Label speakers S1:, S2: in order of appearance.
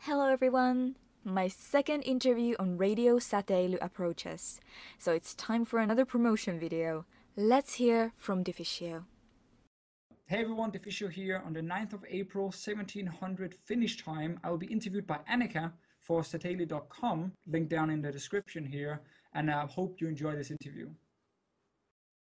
S1: Hello everyone! My second interview on Radio Sateilu approaches, so it's time for another promotion video. Let's hear from Deficio.
S2: Hey everyone, Deficio here. On the 9th of April, 1700 Finnish time, I will be interviewed by Annika for sateilu.com, link down in the description here, and I hope you enjoy this interview.